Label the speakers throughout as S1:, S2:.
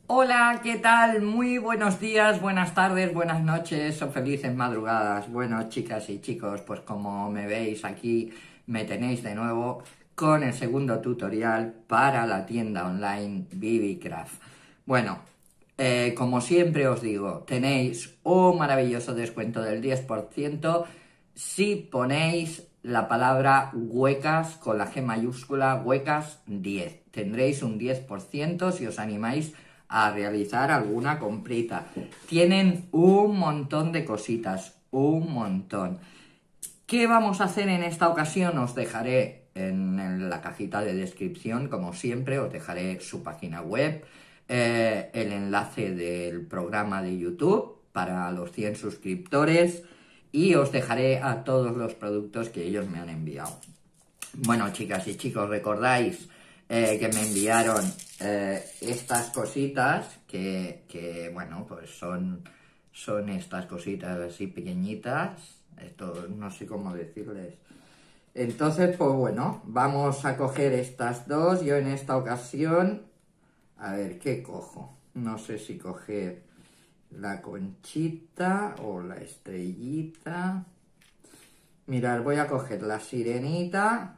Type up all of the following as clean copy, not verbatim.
S1: Hola, ¿qué tal? Muy buenos días, buenas tardes, buenas noches o felices madrugadas. Bueno, chicas y chicos, pues como me veis aquí, me tenéis de nuevo con el segundo tutorial para la tienda online Bibicraft. Bueno, como siempre os digo, tenéis un maravilloso descuento del 10% si ponéis la palabra huecas con la G mayúscula, huecas 10. Tendréis un 10% si os animáis a realizar alguna comprita. Tienen un montón de cositas, un montón. ¿Qué vamos a hacer en esta ocasión? Os dejaré en la cajita de descripción, como siempre, os dejaré su página web, el enlace del programa de YouTube para los 100 suscriptores y os dejaré a todos los productos que ellos me han enviado. Bueno, chicas y chicos, recordáis que me enviaron estas cositas que, bueno, pues son estas cositas así pequeñitas. Esto no sé cómo decirles. Entonces, pues bueno, vamos a coger estas dos. Yo en esta ocasión, a ver, ¿qué cojo? No sé si coger la conchita o la estrellita. Mirad, voy a coger la sirenita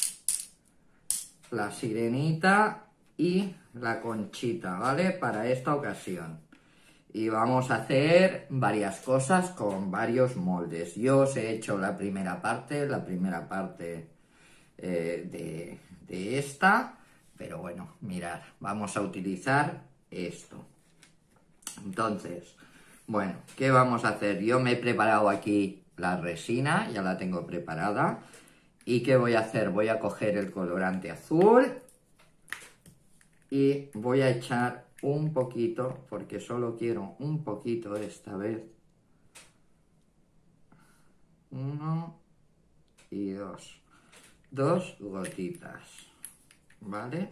S1: y la conchita, ¿vale? Para esta ocasión. Y vamos a hacer varias cosas con varios moldes. Yo os he hecho la primera parte de esta, pero bueno, mirad, vamos a utilizar esto. Entonces, bueno, ¿qué vamos a hacer? Yo me he preparado aquí la resina, ya la tengo preparada. ¿Y qué voy a hacer? Voy a coger el colorante azul y voy a echar un poquito, porque solo quiero un poquito esta vez. 1 y 2. 2 gotitas, ¿vale?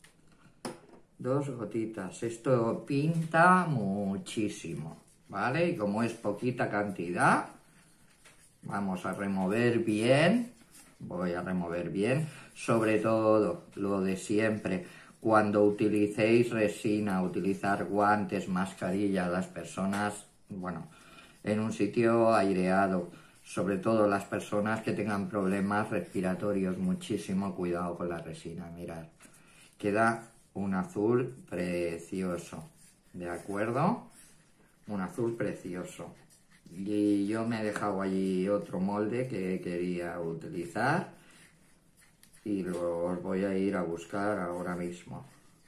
S1: 2 gotitas. Esto pinta muchísimo, ¿vale? Y como es poquita cantidad, vamos a remover bien. Voy a remover bien, sobre todo lo de siempre, cuando utilicéis resina, utilizar guantes, mascarilla, las personas, bueno, en un sitio aireado, sobre todo las personas que tengan problemas respiratorios, muchísimo cuidado con la resina, mirad, queda un azul precioso, ¿de acuerdo? Un azul precioso. Y yo me he dejado allí otro molde que quería utilizar y los voy a ir a buscar ahora mismo,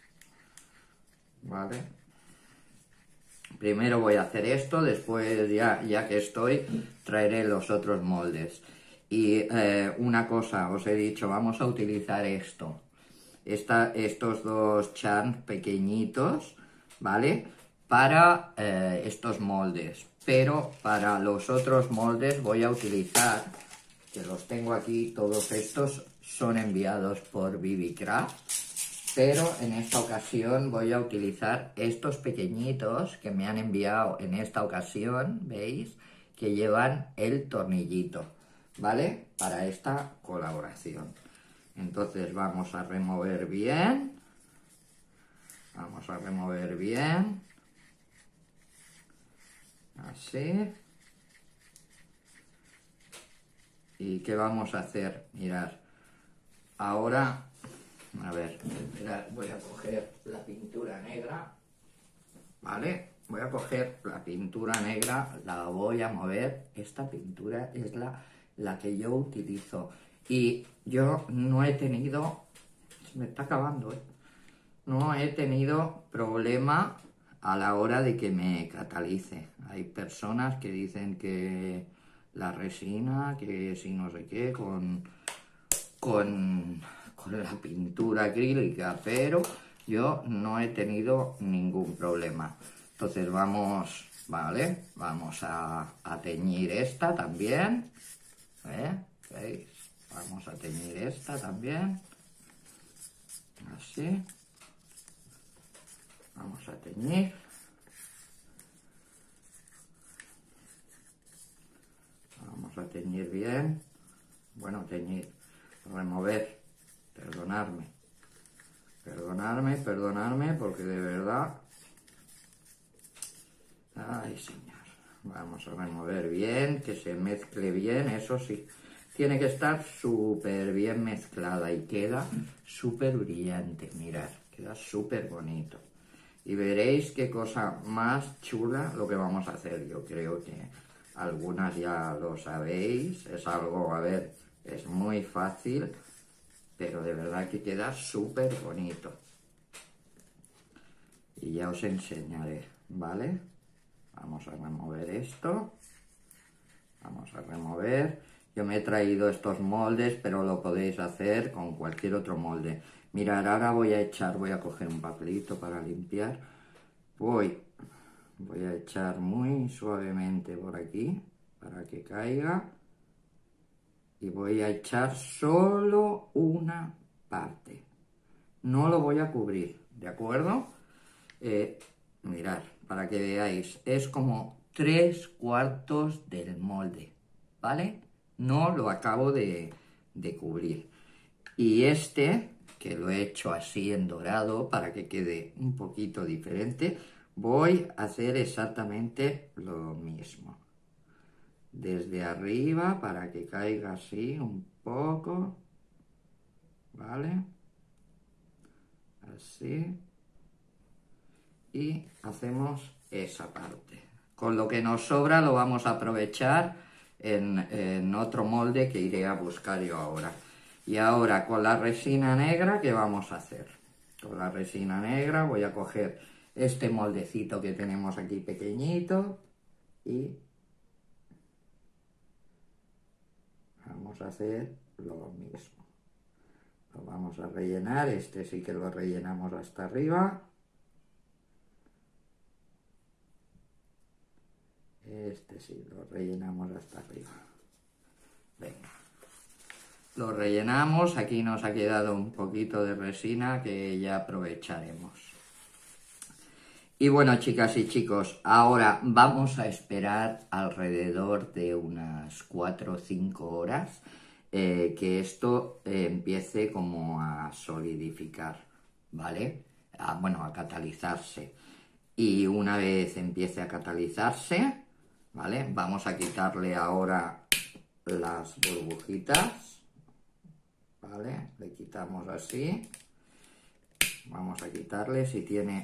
S1: ¿vale? Primero voy a hacer esto, después ya que estoy traeré los otros moldes. Y una cosa, os he dicho, vamos a utilizar estos dos charms pequeñitos, ¿vale? Para estos moldes, pero para los otros moldes voy a utilizar, que los tengo aquí, todos estos son enviados por Bibicraft, pero en esta ocasión voy a utilizar estos pequeñitos que me han enviado en esta ocasión, ¿veis? Que llevan el tornillito, ¿vale? Para esta colaboración. Entonces vamos a remover bien. Vamos a remover bien. Así. ¿Y qué vamos a hacer? Mirad. Ahora, a ver, mirad, voy a coger la pintura negra. ¿Vale? Voy a coger la pintura negra, la voy a mover. Esta pintura es la que yo utilizo. Y yo no he tenido... Se me está acabando, ¿eh? No he tenido problema a la hora de que me catalice. Hay personas que dicen que la resina, que si no sé qué, con la pintura acrílica, pero yo no he tenido ningún problema. Entonces vamos, ¿vale? Vamos a teñir esta también. ¿Veis? Vamos a teñir esta también. Así. Vamos a teñir. Vamos a teñir bien. Bueno, teñir. Remover. Perdonadme, porque de verdad Ay, señor. Vamos a remover bien, que se mezcle bien, eso sí. Tiene que estar súper bien mezclada y queda súper brillante. Mirad, queda súper bonito. Y veréis qué cosa más chula lo que vamos a hacer. Yo creo que algunas ya lo sabéis. Es algo, a ver, es muy fácil, pero de verdad que queda súper bonito. Y ya os enseñaré, ¿vale? Vamos a remover esto. Vamos a remover. Yo me he traído estos moldes, pero lo podéis hacer con cualquier otro molde. Mirad, ahora voy a coger un papelito para limpiar. Voy a echar muy suavemente por aquí, para que caiga. Y voy a echar solo una parte. No lo voy a cubrir, ¿de acuerdo? Mirad, para que veáis, es como 3/4 del molde, ¿vale? No lo acabo de cubrir. Y este, que lo he hecho así en dorado para que quede un poquito diferente, voy a hacer exactamente lo mismo. Desde arriba para que caiga así un poco, ¿vale? Así. Y hacemos esa parte. Con lo que nos sobra lo vamos a aprovechar en otro molde que iré a buscar yo ahora. Y ahora con la resina negra, ¿qué vamos a hacer? Con la resina negra voy a coger este moldecito que tenemos aquí pequeñito y vamos a hacer lo mismo. Lo vamos a rellenar, este sí que lo rellenamos hasta arriba. Este sí, lo rellenamos hasta arriba. Venga. Lo rellenamos, aquí nos ha quedado un poquito de resina que ya aprovecharemos. Y bueno, chicas y chicos, ahora vamos a esperar alrededor de unas 4 o 5 horas que esto empiece como a solidificar, ¿vale? Bueno, a catalizarse. Y una vez empiece a catalizarse, ¿vale? Vamos a quitarle ahora las burbujitas, ¿vale? Le quitamos así. Vamos a quitarle si tiene...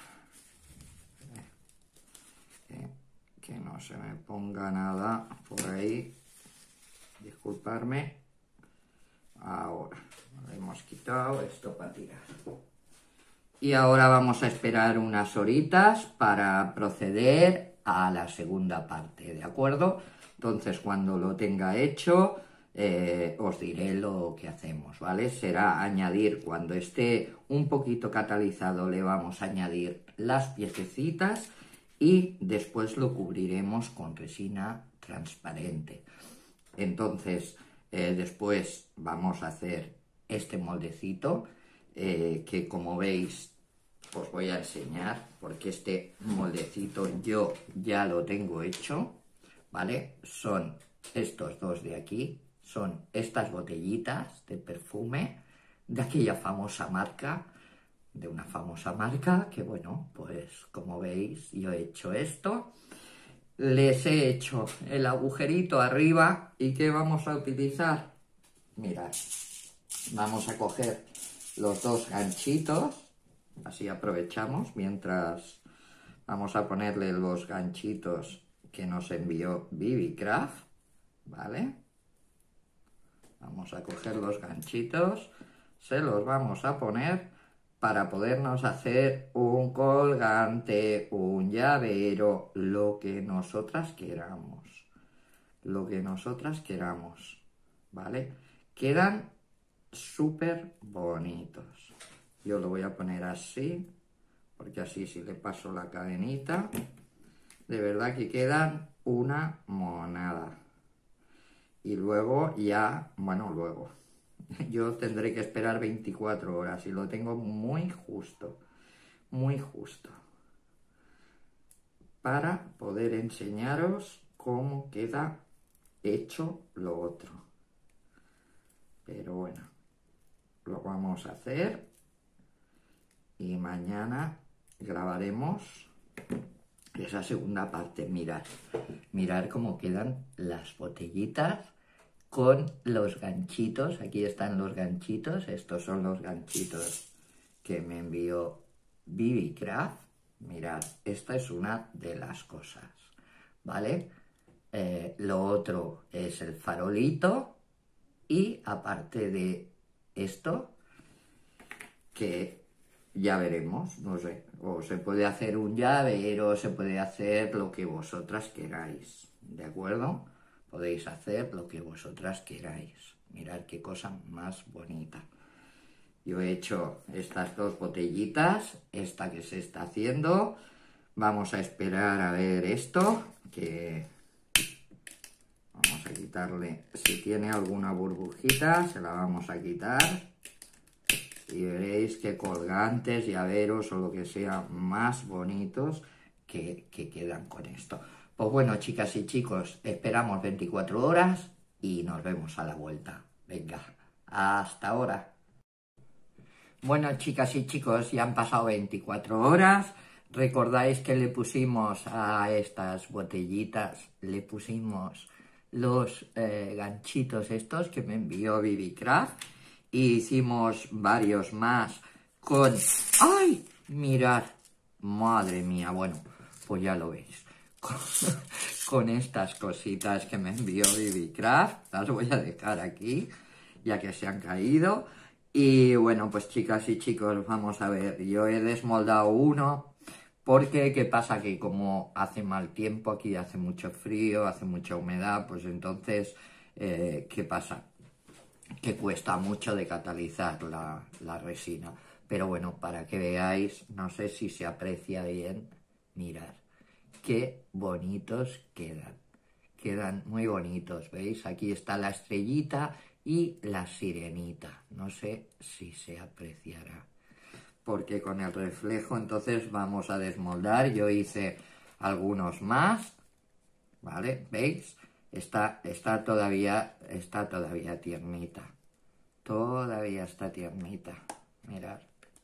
S1: que no se me ponga nada por ahí. Disculparme. Ahora, le hemos quitado esto para tirar. Y ahora vamos a esperar unas horitas para proceder a la segunda parte, ¿de acuerdo? Entonces, cuando lo tenga hecho, os diré lo que hacemos, ¿vale? Será añadir, cuando esté un poquito catalizado, le vamos a añadir las piececitas y después lo cubriremos con resina transparente. Entonces, después vamos a hacer este moldecito que, como veis, os voy a enseñar, porque este moldecito yo ya lo tengo hecho, ¿vale? Son estos dos de aquí, son estas botellitas de perfume de aquella famosa marca, de una famosa marca que, bueno, pues como veis, yo he hecho esto. Les he hecho el agujerito arriba. ¿Y qué vamos a utilizar? Mirad, vamos a coger los dos ganchitos, así aprovechamos, mientras vamos a ponerle los ganchitos que nos envió Bibicraft, ¿vale? Vamos a coger los ganchitos, se los vamos a poner para podernos hacer un colgante, un llavero, lo que nosotras queramos. Lo que nosotras queramos, ¿vale? Quedan súper bonitos. Yo lo voy a poner así, porque así si le paso la cadenita, de verdad que quedan una monada. Y luego ya, bueno, luego, yo tendré que esperar 24 horas y lo tengo muy justo, para poder enseñaros cómo queda hecho lo otro. Pero bueno, lo vamos a hacer y mañana grabaremos esa segunda parte. Mirad cómo quedan las botellitas con los ganchitos. Aquí están los ganchitos, estos son los ganchitos que me envió Bibicraft. Mirad, esta es una de las cosas, ¿vale? Lo otro es el farolito y aparte de esto, que ya veremos, no sé, o se puede hacer un llavero, se puede hacer lo que vosotras queráis, ¿de acuerdo? Podéis hacer lo que vosotras queráis. Mirad qué cosa más bonita. Yo he hecho estas dos botellitas, esta que se está haciendo. Vamos a esperar a ver esto, que vamos a quitarle, si tiene alguna burbujita, se la vamos a quitar. Y veréis que colgantes, llaveros o lo que sea más bonitos que quedan con esto. Pues bueno, chicas y chicos, esperamos 24 horas y nos vemos a la vuelta. Venga, hasta ahora. Bueno, chicas y chicos, ya han pasado 24 horas. Recordáis que le pusimos a estas botellitas, le pusimos los ganchitos estos que me envió Bibicraft. Y hicimos varios más con... ¡Ay! Mirad, madre mía, bueno, pues ya lo veis. Con estas cositas que me envió Bibicraft, las voy a dejar aquí, ya que se han caído. Y bueno, pues chicas y chicos, vamos a ver, yo he desmoldado uno, porque ¿qué pasa? Que como hace mal tiempo, aquí hace mucho frío, hace mucha humedad, pues entonces, ¿qué pasa? Que cuesta mucho de catalizar la resina. Pero bueno, para que veáis, no sé si se aprecia bien, mirad, qué bonitos quedan. Quedan muy bonitos, ¿veis? Aquí está la estrellita y la sirenita. No sé si se apreciará, porque con el reflejo entonces vamos a desmoldar. Yo hice algunos más, ¿vale? ¿Veis? Está todavía tiernita. Todavía está tiernita. Mirad.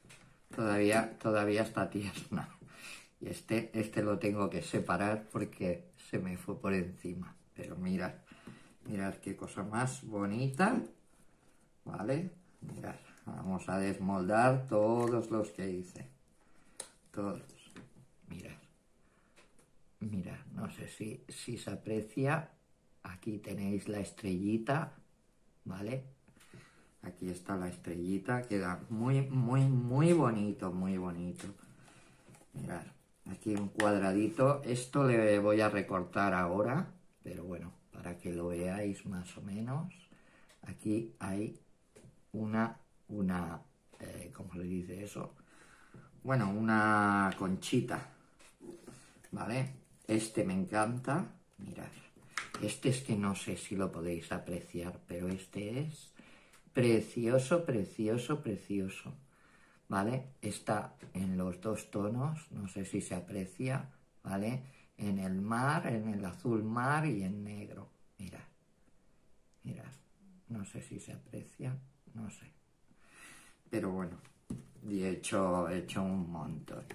S1: Todavía está tierna. Y este lo tengo que separar porque se me fue por encima. Pero mirad qué cosa más bonita. ¿Vale? Mirad. Vamos a desmoldar todos los que hice. Todos. Mirad, no sé si se aprecia. Aquí tenéis la estrellita, ¿vale? Aquí está la estrellita, queda muy bonito, muy bonito. Mirad, aquí un cuadradito. Esto le voy a recortar ahora, pero bueno, para que lo veáis más o menos. Aquí hay una ¿cómo se dice eso? Bueno, una conchita, ¿vale? Este me encanta, mirad. Este es que no sé si lo podéis apreciar, pero este es precioso, precioso, precioso, ¿vale? Está en los dos tonos, no sé si se aprecia, ¿vale? En el mar, en el azul mar y en negro, mirad, no sé si se aprecia, no sé, pero bueno, y he hecho un montón,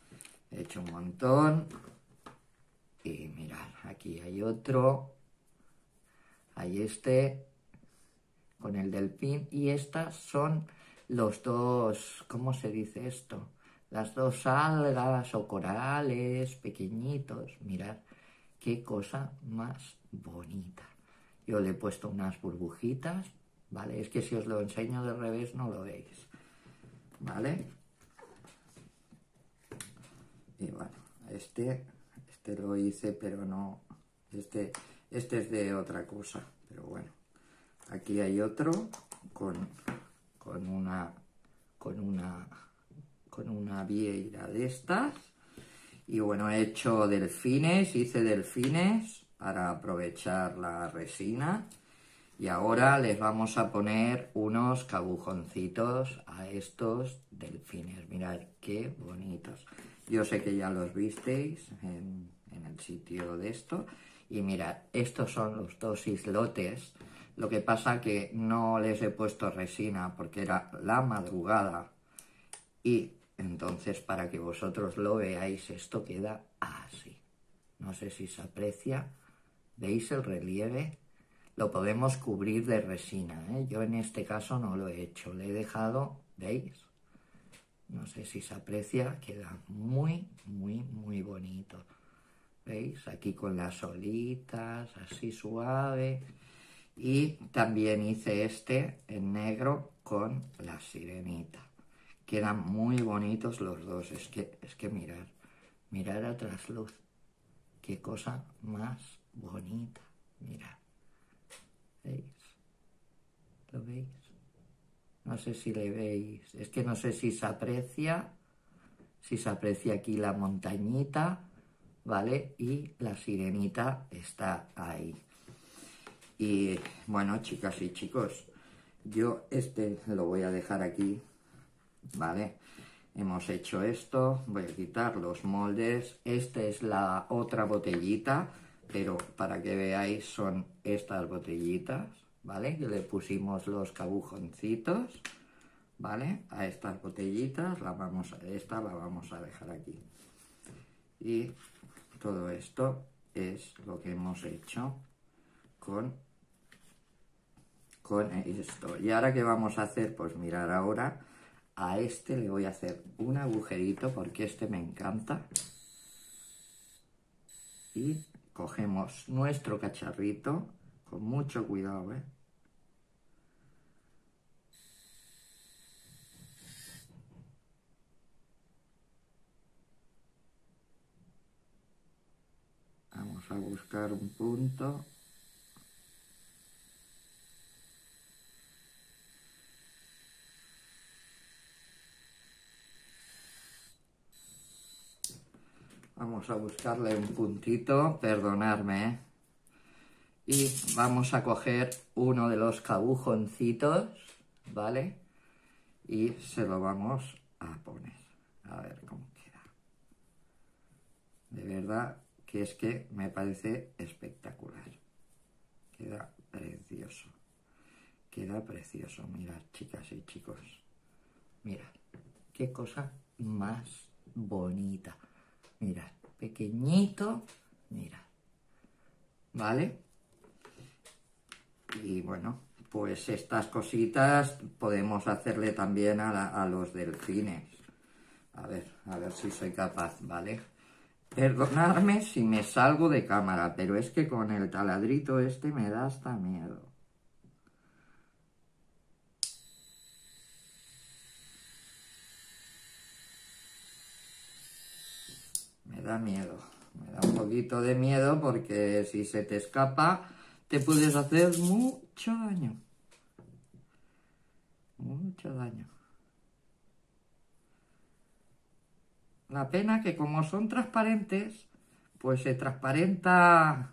S1: y mirad, aquí hay otro, hay este con el delfín, y estas son los dos, ¿cómo se dice esto? Las dos algas o corales pequeñitos. Mirad qué cosa más bonita. Yo le he puesto unas burbujitas, ¿vale? Es que si os lo enseño de revés no lo veis, ¿vale? Y bueno, este lo hice, pero no, este es de otra cosa, pero bueno. Aquí hay otro con una vieira de estas. Y bueno, he hecho hice delfines para aprovechar la resina. Y ahora les vamos a poner unos cabujoncitos a estos delfines. Mirad qué bonitos. Yo sé que ya los visteis en el sitio de esto. Y mirad, estos son los dos islotes. Lo que pasa que no les he puesto resina porque era la madrugada y Entonces, para que vosotros lo veáis, esto queda así. No sé si se aprecia. ¿Veis el relieve? Lo podemos cubrir de resina, ¿eh? Yo en este caso no lo he hecho. Le he dejado, ¿veis? No sé si se aprecia. Queda muy, muy, muy bonito. ¿Veis? Aquí con las olitas, así suave. Y también hice este en negro con la sirenita. Quedan muy bonitos los dos. Es que mirar a trasluz. Qué cosa más bonita. Mirad. ¿Veis? ¿Lo veis? No sé si le veis. Es que no sé si se aprecia. Si se aprecia aquí la montañita, ¿vale? Y la sirenita está ahí. Y bueno, chicas y chicos, yo este lo voy a dejar aquí, ¿vale? Hemos hecho esto, voy a quitar los moldes. Esta es la otra botellita, pero para que veáis son estas botellitas, ¿vale? Que le pusimos los cabujoncitos, ¿vale? A estas botellitas, esta la vamos a dejar aquí. Y todo esto es lo que hemos hecho con esto. Y ahora, ¿qué vamos a hacer? Pues mirar ahora, a este le voy a hacer un agujerito porque este me encanta. Y cogemos nuestro cacharrito con mucho cuidado, ¿eh? Vamos a buscar un punto. Vamos a buscarle un puntito, perdonadme, ¿eh? Y vamos a coger uno de los cabujoncitos, ¿vale? Y se lo vamos a poner. A ver cómo queda. De verdad que es que me parece espectacular. Queda precioso. Queda precioso. Mirad, chicas y chicos. Mirad, qué cosa más bonita. Mirad, pequeñito. Mirad. ¿Vale? Y bueno, pues estas cositas podemos hacerle también a los delfines. A ver si soy capaz, ¿vale? Perdonadme si me salgo de cámara, pero es que con el taladrito este me da hasta miedo. Me da miedo, me da un poquito de miedo porque si se te escapa te puedes hacer mucho daño. Mucho daño. La pena que como son transparentes, pues se transparenta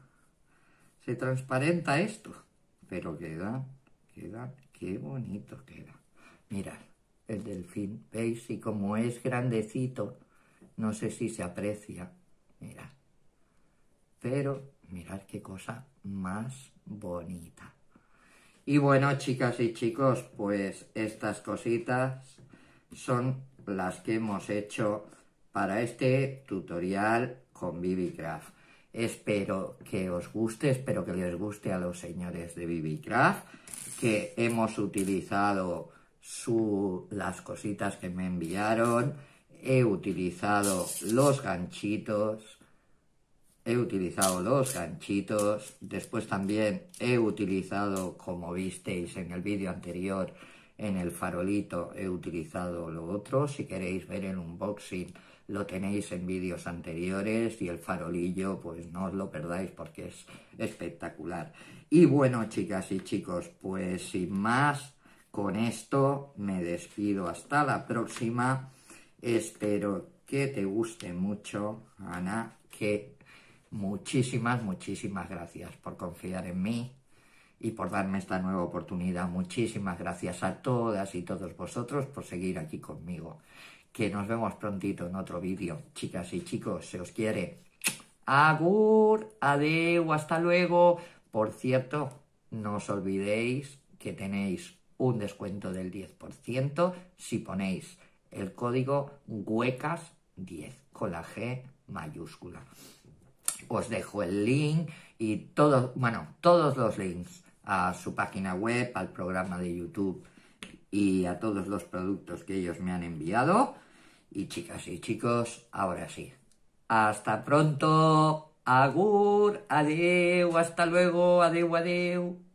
S1: esto. Pero queda, qué bonito queda. Mirad, el delfín, ¿veis? Y como es grandecito, no sé si se aprecia. Mirad. Pero mirad qué cosa más bonita. Y bueno, chicas y chicos, pues estas cositas son las que hemos hecho para este tutorial con BB-Craft. Espero que os guste, espero que les guste a los señores de BB-Craft, que hemos utilizado las cositas que me enviaron, he utilizado los ganchitos, después también he utilizado, como visteis en el vídeo anterior, en el farolito he utilizado lo otro. Si queréis ver el unboxing lo tenéis en vídeos anteriores, y el farolillo pues no os lo perdáis porque es espectacular. Y bueno, chicas y chicos, pues sin más, con esto me despido hasta la próxima. Espero que te guste mucho, Ana, que muchísimas gracias por confiar en mí y por darme esta nueva oportunidad. Muchísimas gracias a todas y todos vosotros por seguir aquí conmigo. Que nos vemos prontito en otro vídeo. Chicas y chicos, se os quiere. Agur, adeu, hasta luego. Por cierto, no os olvidéis que tenéis un descuento del 10% si ponéis el código huecas10 con la G mayúscula. Os dejo el link y todos los links a su página web, al programa de YouTube y a todos los productos que ellos me han enviado. Y chicas y chicos, ahora sí. Hasta pronto. Agur, adeu, hasta luego, adeu, adeu.